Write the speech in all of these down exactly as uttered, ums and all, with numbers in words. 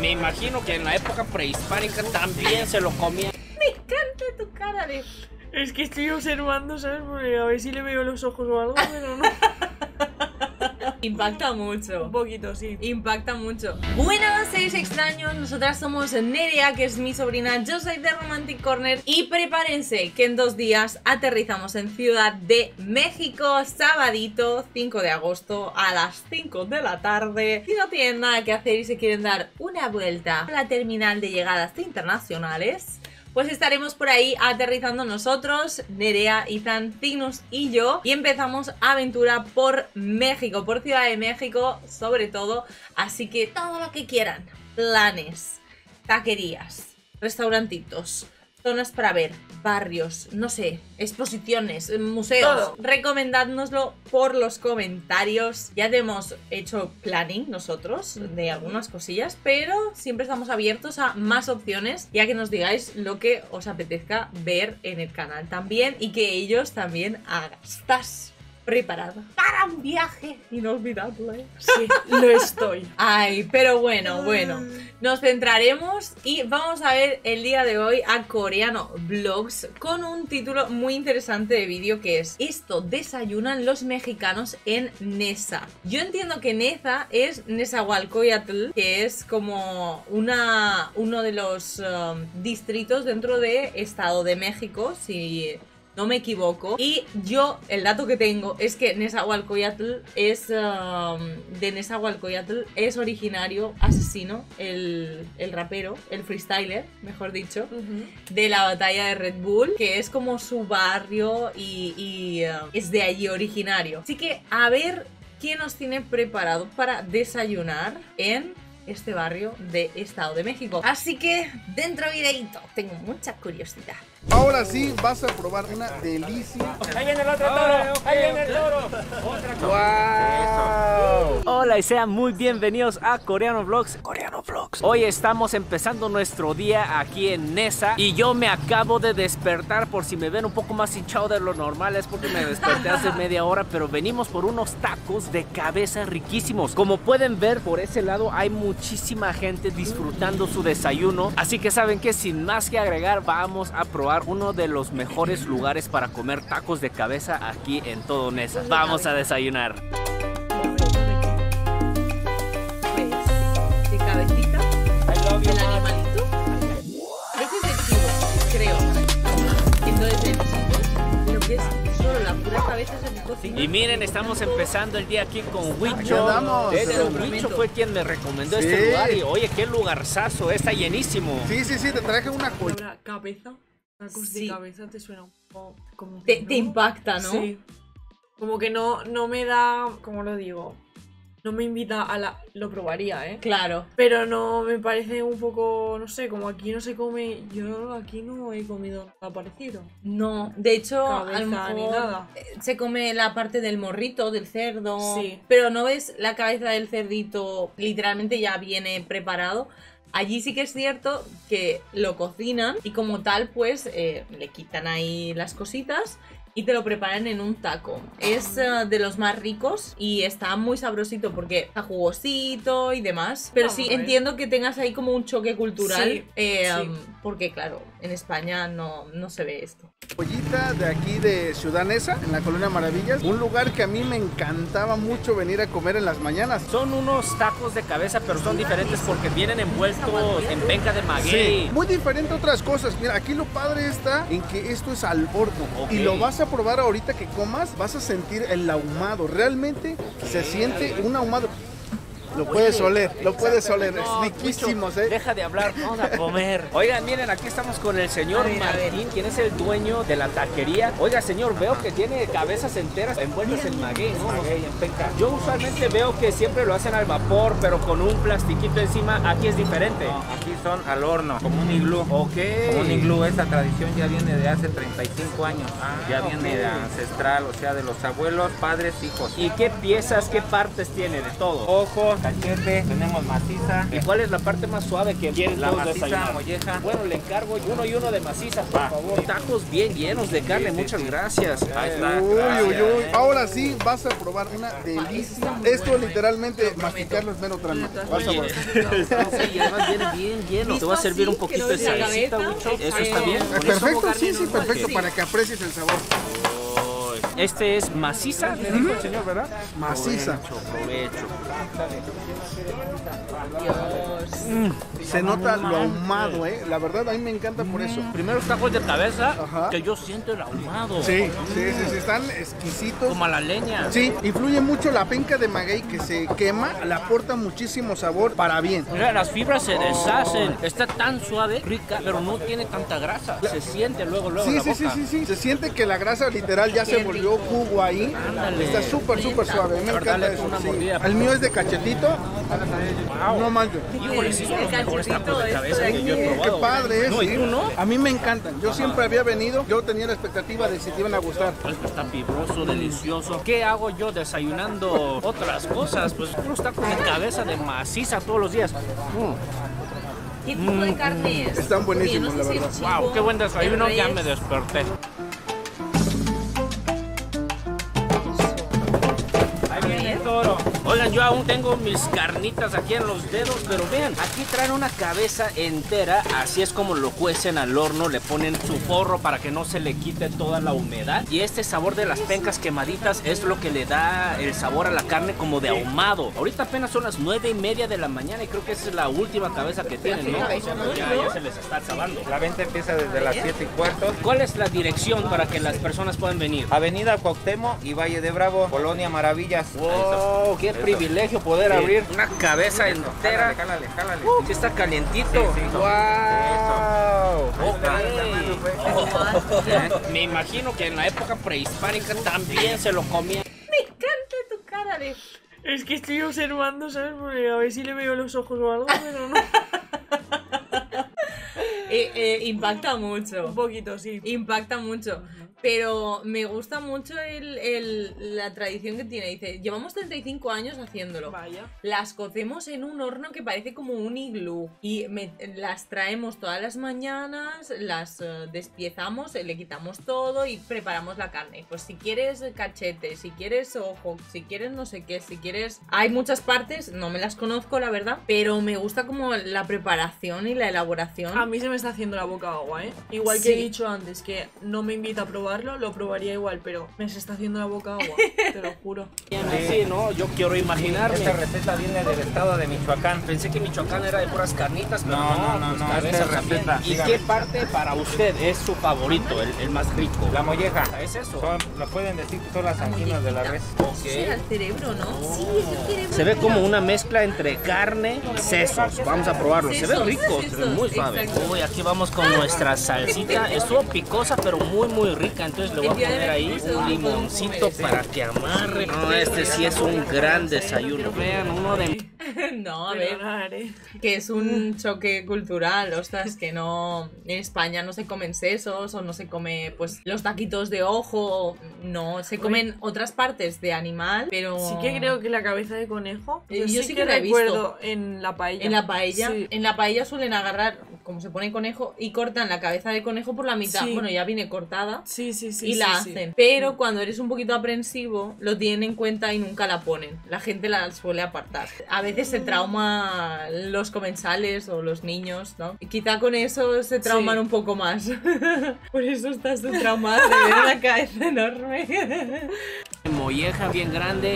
me imagino que en la época prehispánica también se lo comían. Me encanta tu cara de... Es que estoy observando, ¿sabes? Porque a ver si le veo los ojos o algo, pero no. Impacta mucho. Un poquito, sí. Impacta mucho. Buenas, seis extraños. Nosotras somos Nerea, que es mi sobrina. Yo soy de Romantic Corner. Y prepárense que en dos días aterrizamos en Ciudad de México. Sabadito, cinco de agosto, a las cinco de la tarde. Si no tienen nada que hacer y se quieren dar una vuelta a la terminal de llegadas internacionales, pues estaremos por ahí aterrizando nosotros, Nerea, Ethan, Cygnus y yo. Y empezamos aventura por México, por Ciudad de México sobre todo. Así que todo lo que quieran, planes, taquerías, restaurantitos, zonas para ver, barrios, no sé, exposiciones, museos, todo. Recomendádnoslo por los comentarios. Ya te hemos hecho planning nosotros de algunas cosillas, pero siempre estamos abiertos a más opciones, ya que nos digáis lo que os apetezca ver en el canal también y que ellos también hagan. ¿Estás preparado para un viaje inolvidable? Sí, lo estoy. Ay, pero bueno, bueno, nos centraremos y vamos a ver el día de hoy a Coreano Vlogs con un título muy interesante de vídeo que es: esto desayunan los mexicanos en Neza. Yo entiendo que Neza es Nezahualcóyotl, que es como una, uno de los um, distritos dentro de Estado de México, si no me equivoco. Y yo, el dato que tengo es que Nezahualcóyotl es um, de Nezahualcóyotl es originario Asesino, el, el rapero, el freestyler, mejor dicho, uh-huh, de la batalla de Red Bull, que es como su barrio y, y uh, es de allí originario. Así que a ver qué nos tiene preparado para desayunar en este barrio de Estado de México. Así que dentro videito, tengo mucha curiosidad. Ahora sí vas a probar una delicia. Ahí viene el otro toro, ahí viene el toro. ¡Wow! Hola y sean muy bienvenidos a Coreano Vlogs. Coreano Vlogs. Hoy estamos empezando nuestro día aquí en Neza y yo me acabo de despertar. Por si me ven un poco más hinchado de lo normal es porque me desperté hace media hora, pero venimos por unos tacos de cabeza riquísimos. Como pueden ver, por ese lado hay muchísima gente disfrutando su desayuno. Así que saben que sin más que agregar, vamos a probar uno de los mejores lugares para comer tacos de cabeza aquí en todo Neza. Vamos a desayunar. De cabecita del animalito. Este es el chivo, creo. Entonces necesito lo que es solo la pura cabeza se me cocina. Y miren, estamos empezando el día aquí con Huicho. andamos. De hecho, Huicho fue quien me recomendó Sí. este lugar y oye, qué lugarzazo, está llenísimo. Sí, sí, sí, te traje una joya. Ahora, cabeza. Tacos Sí. de cabeza te suena un poco como... Te, ¿no? te impacta, ¿no? Sí. Como que no, no me da... ¿Cómo lo digo? No me invita a la... Lo probaría, ¿eh? Claro. Pero no, me parece un poco... No sé, como aquí no se come... Yo aquí no he comido nada parecido. No, de hecho, Cabeza a lo mejor ni nada. se come la parte del morrito, del cerdo. Sí. Pero no ves la cabeza del cerdito, literalmente ya viene preparado. Allí sí que es cierto que lo cocinan y como tal pues eh, le quitan ahí las cositas y te lo preparan en un taco. Es uh, de los más ricos y está muy sabrosito porque está jugosito y demás. Pero Vamos sí a ver. entiendo que tengas ahí como un choque cultural. Sí, eh, sí. um, porque claro, en España no, no se ve esto. Joyita de aquí de Ciudad Neza, en la Colonia Maravillas. Un lugar que a mí me encantaba mucho venir a comer en las mañanas. Son unos tacos de cabeza, pero son diferentes porque vienen envueltos en penca de maguey. Sí, muy diferente a otras cosas. Mira, aquí lo padre está en que esto es al horno. Ok. Y lo vas a probar ahorita que comas, vas a sentir el ahumado. Realmente se siente un ahumado. Lo puedes oler, lo puedes oler, es No, riquísimos, Huicho, ¿eh? Deja de hablar, vamos a comer. Oigan, miren, aquí estamos con el señor A ver, a ver. Martín, quien es el dueño de la taquería. Oiga, señor, veo que tiene cabezas enteras envueltas en maguey, ¿no? Maguey, en penca. Yo usualmente veo que siempre lo hacen al vapor, pero con un plastiquito encima. Aquí es diferente. No, aquí son al horno, como un iglú. Ok. Como un iglú, esa tradición ya viene de hace treinta y cinco años. Ah, ya viene ok. de ancestral, o sea, de los abuelos, padres, hijos. ¿Y qué piezas, qué partes tiene de todo? Ojos, cachete, tenemos maciza. ¿Y cuál es la parte más suave que quieren La todos maciza, desayunar? molleja. Bueno, le encargo uno y uno de maciza, por Va. favor. Tacos bien llenos de carne, Sí, sí, muchas sí. gracias. Ahí está. Uy, uy, Gracias. uy. Ahora sí vas a probar una delicia. Esto literalmente masticarlo es mero trámite. Vas a ver. Sí, y además viene bien lleno. Te voy a servir un poquito de que no es la salsita, cabeza. mucho. Eso Exacto. está bien. Eh, Con eso- Perfecto, sí, sí, normal. perfecto, Sí. para que aprecies el sabor. Este es maciza, le dijo el señor, ¿verdad? Maciza. Provecho, Dios. Se nota lo ahumado, ¿eh? La verdad, a mí me encanta por eso. Primeros tacos de cabeza, Ajá. que yo siento el ahumado. Sí, sí, sí, sí, están exquisitos. Como a la leña. Sí, influye mucho la penca de maguey que se quema, le aporta muchísimo sabor para bien. Mira, las fibras se deshacen. Está tan suave, rica, pero no tiene tanta grasa. Se siente luego, luego en Sí, la sí, sí, boca. sí, sí. Se siente que la grasa literal ya se Qué volvió jugo ahí. Ándale. Está súper, súper suave. Me A ver, encanta dale eso. una sí. mordida. El mío es de cachetito. No manches. Híjole, sí son El los mejores tacos de cachetito cabeza este que yo he de aquí. probado. Qué padre es. No, ¿y sí. tú no? A mí me encantan. Yo siempre había venido. Yo tenía la expectativa de si te iban a gustar. Esto está fibroso, delicioso. ¿Qué hago yo desayunando otras cosas? Pues unos tacos de cabeza de maciza todos los días. Mm. ¿Qué tipo de carne es? Están buenísimos, Oye, no sé la si es verdad. chivo, Wow, qué buen desayuno, es ya res. me desperté. Ahí viene el toro. Oigan, yo aún tengo mis carnitas aquí en los dedos, pero vean, aquí traen una cabeza entera, así es como lo cuecen al horno, le ponen su forro para que no se le quite toda la humedad. Y este sabor de las pencas quemaditas es lo que le da el sabor a la carne como de ahumado. Ahorita apenas son las nueve y media de la mañana y creo que esa es la última cabeza que tienen, ¿no? O sea, pues ya, ya se les está acabando. La venta empieza desde las siete y cuarto. ¿Cuál es la dirección para que las personas puedan venir? Avenida Cuauhtémoc y Valle de Bravo, Colonia Maravillas. Wow, qué privilegio poder Sí. abrir una cabeza entera. Jálale, jálale, jálale. Uh, sí está calientito. Sí, sí. Wow. Ahí Ok. Me imagino que en la época prehispánica también se lo comían. Me encanta tu cara de... Es que estoy observando, ¿sabes? Porque a ver si le veo los ojos o algo, pero no. Eh, eh, impacta mucho. Un poquito, sí. Impacta mucho. Pero me gusta mucho el, el- la tradición que tiene. Dice, llevamos treinta y cinco años haciéndolo. Vaya. Las cocemos en un horno que parece como un iglú. Y me- las traemos todas las mañanas, las eh, despiezamos, eh, le quitamos todo y preparamos la carne. Pues si quieres cachete, si quieres ojo, si quieres no sé qué, si quieres... Hay muchas partes, no me las conozco la verdad, pero me gusta como la preparación y la elaboración. A mí se me está haciendo la boca agua, ¿eh? Igual que Sí. he dicho antes que no me invita a probarlo, lo probaría igual, pero me se está haciendo la boca agua, te lo juro. Sí, no, yo quiero imaginarme. Esta receta viene del estado de Michoacán. Pensé que Michoacán era de puras carnitas, pero No, no, no, no, pues no, cabezas esta también. receta, ¿Y dígame. qué parte para usted es su favorito, el, el más rico? La molleja. ¿Es eso? Son, lo pueden decir que son las anginas de la res. Eso era el cerebro, ¿no? Sí, es el cerebro. Se ve como una mezcla entre carne y sesos. Vamos a probarlo. Se ve Sesos, rico, se ve sesos, muy suave. exacto. Uy, aquí vamos con nuestra salsita. Estuvo picosa, pero muy, muy rica. Entonces le voy a El día de poner ahí Veracruz, un ¿no? limoncito Podemos comer para que amarre. No, este sí es un gran desayuno. Vean, uno de... No, a ver, Perdonar, ¿eh? que es un choque cultural, ostras, que no, en España no se comen sesos o no se come, pues, los taquitos de ojo, no, se comen otras partes de animal, pero... Sí que creo que la cabeza de conejo, Eh, yo, yo sí, sí que, que la he visto. recuerdo en la paella. En la paella, Sí. en la paella suelen agarrar, como se pone conejo, y cortan la cabeza de conejo por la mitad, Sí. bueno, ya viene cortada. Sí, sí, sí. Y sí, la sí. hacen, pero cuando eres un poquito aprensivo lo tienen en cuenta y nunca la ponen. La gente la suele apartar. A veces se trauma los comensales o los niños, ¿no? Y quizá con eso se trauman Sí. un poco más. Por eso estás tú traumada de ver la cabeza enorme. molleja bien grande.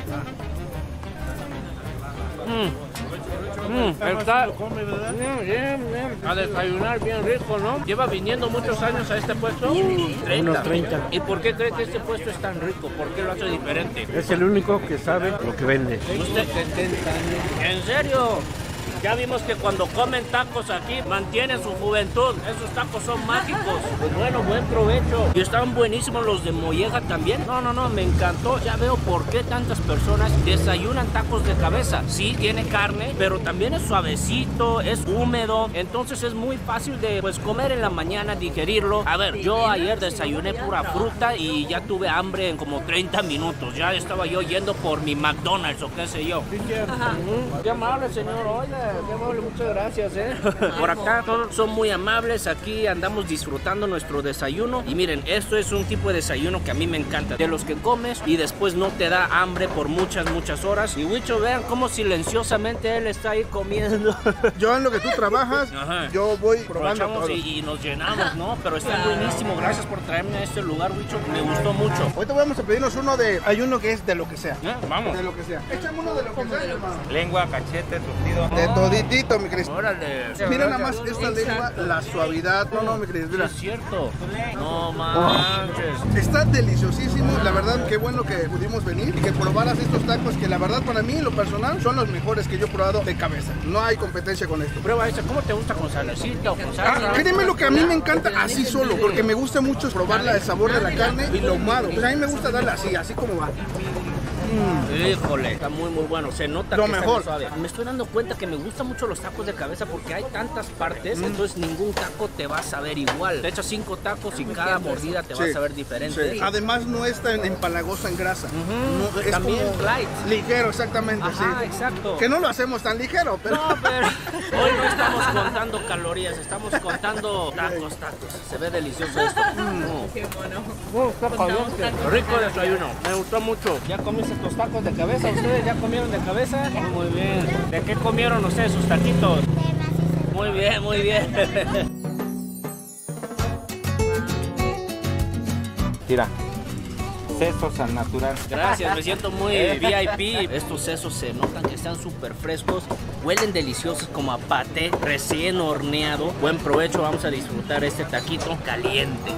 Mm. Mm, está bien, bien, bien. A desayunar bien rico, ¿no? Lleva viniendo muchos años a este puesto. Unos treinta. ¿Y por qué cree que este puesto es tan rico? ¿Por qué lo hace diferente? Es el único que sabe lo que vende. ¿Usted? ¿En serio? Ya vimos que cuando comen tacos aquí mantienen su juventud. Esos tacos son mágicos. Pues bueno, buen provecho. Y estaban buenísimos los de molleja también. No, no, no, me encantó. Ya veo por qué tantas personas desayunan tacos de cabeza. Sí, tiene carne, pero también es suavecito, es húmedo. Entonces es muy fácil de pues comer en la mañana, digerirlo. A ver, yo ayer desayuné pura fruta y ya tuve hambre en como treinta minutos. Ya estaba yo yendo por mi McDonald's o qué sé yo. Uh-huh. Qué amable, señor. Oiga, qué amable, muchas gracias, ¿eh? Por acá todos son muy amables. Aquí andamos disfrutando nuestro desayuno. Y miren, esto es un tipo de desayuno que a mí me encanta. De los que comes y después no te da hambre por muchas, muchas horas. Y Huicho, vean cómo silenciosamente él está ahí comiendo. Yo en lo que tú trabajas, Ajá. yo voy probando todo. Y, y nos llenamos, ¿no? Pero está buenísimo. Gracias por traerme a este lugar, Huicho. Me gustó mucho. Ahorita vamos a pedirnos uno de... Hay uno que es de lo que sea. ¿Eh? Vamos. De lo que sea. Échame uno de lo que sea, hermano. Lengua, cachete, surtido. De toditito, mi Cris. Órale. Mira nada más esta lengua, la suavidad. No, no, mi Cris, mira. Es cierto. No manches. Está deliciosísimo. La verdad, qué bueno que pudimos venir y que probaras estos tacos que la verdad para mí, en lo personal, son los mejores que yo he probado de cabeza. No hay competencia con esto. Prueba ese. ¿Cómo te gusta con salecita o con salsa? Ah, créeme lo que a mí me encanta así solo, porque me gusta mucho probarla, el sabor de la carne y lo ahumado. Pues a mí me gusta darle así, así como va. Mm. Híjole, está muy muy bueno. Se nota lo que mejor. Está muy suave. Me estoy dando cuenta que me gustan mucho los tacos de cabeza porque hay tantas partes, mm. entonces ningún taco te va a saber igual. Te echas cinco tacos y cada mordida te sí. va a saber diferente. Sí. Además no es tan empalagosa en grasa. Uh-huh. no, es También como light. Ligero, exactamente. Ajá, sí. exacto. Que no lo hacemos tan ligero, pero... No, pero hoy no estamos contando calorías, estamos contando tacos, tacos. Se ve delicioso esto. Mm. Qué bueno. Uh, está caliente. Rico desayuno. Me gustó mucho. ¿Ya comiste tus tacos de cabeza? ¿Ustedes ya comieron de cabeza? Muy bien. ¿De qué comieron ustedes sus taquitos? Muy bien, muy bien. Tira. Sesos al natural. Gracias, me siento muy V I P. Estos sesos se notan que están súper frescos. Huelen deliciosos como a paté recién horneado. Buen provecho, vamos a disfrutar este taquito caliente.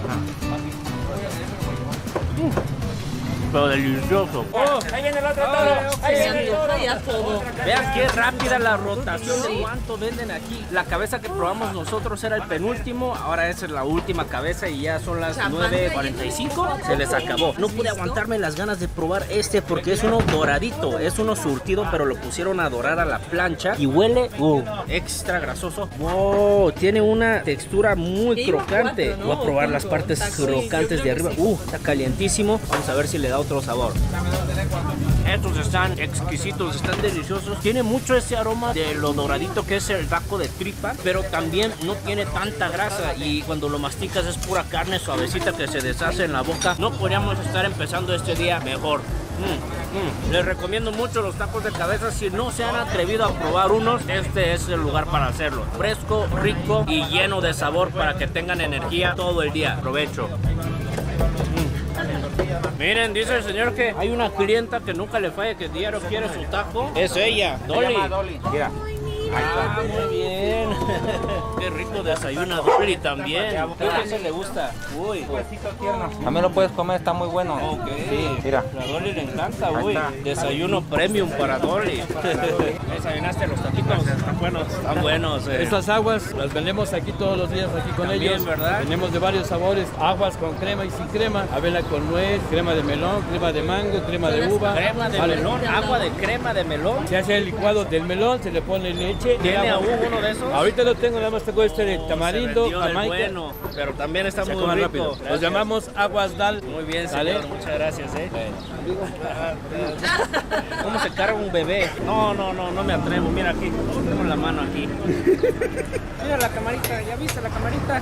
Pero delicioso. Oh, ahí viene el otro toro. Ahí viene el toro. Vean qué rápida la rotación de cuánto venden aquí. La cabeza que probamos nosotros era el penúltimo. Ahora esa es la última cabeza y ya son las nueve cuarenta y cinco. Se les acabó. No pude aguantarme las ganas de probar este porque es uno doradito. Es uno surtido, pero lo pusieron a dorar a la plancha. Y huele uh, extra grasoso. Wow, tiene una textura muy crocante. Voy a probar las partes crocantes de arriba. Uh, está calientísimo. Vamos a ver si le da otro sabor. Estos están exquisitos, están deliciosos. Tiene mucho ese aroma de lo doradito que es el taco de tripa, pero también no tiene tanta grasa y cuando lo masticas es pura carne suavecita que se deshace en la boca. No podríamos estar empezando este día mejor. Mm, mm. Les recomiendo mucho los tacos de cabeza. Si no se han atrevido a probar unos, este es el lugar para hacerlo. Fresco, rico y lleno de sabor para que tengan energía todo el día. Provecho. Miren, dice el señor que hay una clienta que nunca le falla, que diario quiere su taco. Es ella, Dolly. Dolly. Mira. Ah, muy bien. Qué rico desayuna Dolly también. ¿Qué se le gusta? Uy. También lo puedes comer, está muy bueno. Ok. Sí, mira. A Dolly le encanta, uy. Desayuno premium para Dolly. ¿Desayunaste los taquitos? Están buenos. Están buenos. Eh. Estas aguas las vendemos aquí todos los días aquí con También, ellos. ¿verdad? Tenemos de varios sabores, aguas con crema y sin crema, avena con nuez, crema de melón, crema de mango, crema de uva. Crema de Vale. melón, agua de crema de melón. Se hace el licuado del melón, se le pone leche. ¿Tiene agua. aún uno de esos? Ahorita lo tengo, nada más tengo este de tamarindo, Se vendió el jamaica. bueno, pero también está Se muy coman rico. rápido. Los Gracias. llamamos aguas dal. Muy bien, ¿Sale? señor. Muchas gracias, ¿eh? ¿Cómo se carga un bebé? No, no, no, no me atrevo. Mira aquí, tengo la mano aquí. Mira la camarita, ¿ya viste la camarita?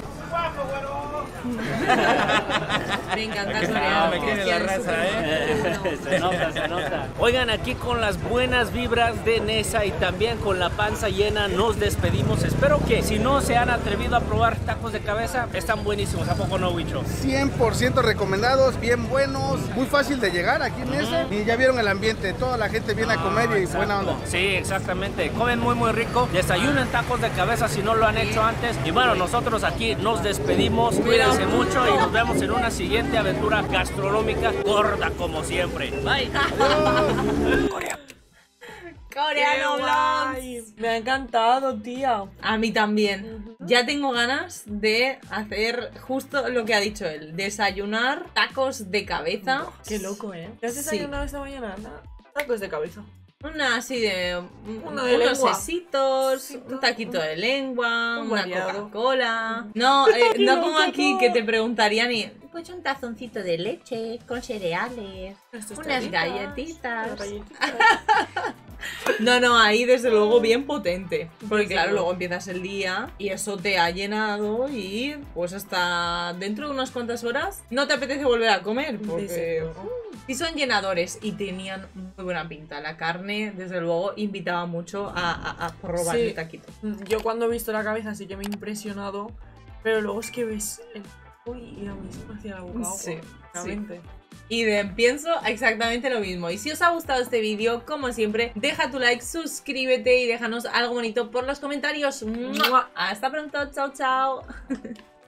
Me encanta Aquí está, Corea. me quiere la raza, ¿eh? Se nota, se nota. Oigan, aquí con las buenas vibras de Nesa y también con la panza llena nos despedimos. Espero que si no se han atrevido a probar tacos de cabeza, están buenísimos. ¿A poco no, Huicho? cien por ciento recomendados, bien buenos, muy fácil de llegar aquí en ese. Y ya vieron el ambiente, toda la gente viene a comer y Exacto. buena onda. Sí, exactamente. Comen muy, muy rico. Desayunan tacos de cabeza si no lo han hecho antes. Y bueno, nosotros aquí nos despedimos. Cuídense mucho y nos vemos en una siguiente aventura gastronómica gorda como siempre. Bye. Corea. Coreano ¡Qué Vlogs. guay! Me ha encantado, tía. A mí también. Ya tengo ganas de hacer justo lo que ha dicho él. Desayunar tacos de cabeza. Qué loco, ¿eh? ¿Qué has Sí. desayunado esta mañana? Nada. Tacos de cabeza. Una así de... Uno de unos lengua. sesitos, Sesito. un taquito de lengua, Un una variado. Coca-Cola. No, eh, no No, como que aquí no. que te preguntarían y... Pues un tazoncito de leche con cereales, Estas unas taritas, galletitas. unas galletitas. No, no, ahí desde luego bien potente. Porque Desde claro, luego. luego empiezas el día y eso te ha llenado y pues hasta dentro de unas cuantas horas no te apetece volver a comer. Desde Porque luego. sí son llenadores y tenían muy buena pinta. La carne, desde luego, invitaba mucho a, a- a probar Sí. el taquito. Yo cuando he visto la cabeza sí que me ha impresionado, pero luego es que ves el... Uy, y a mí se me hacía la boca agua, Sí, realmente. Y de, pienso exactamente lo mismo. Y si os ha gustado este vídeo, como siempre, deja tu like, suscríbete y déjanos algo bonito por los comentarios. ¡Mua! Hasta pronto, chao, chao.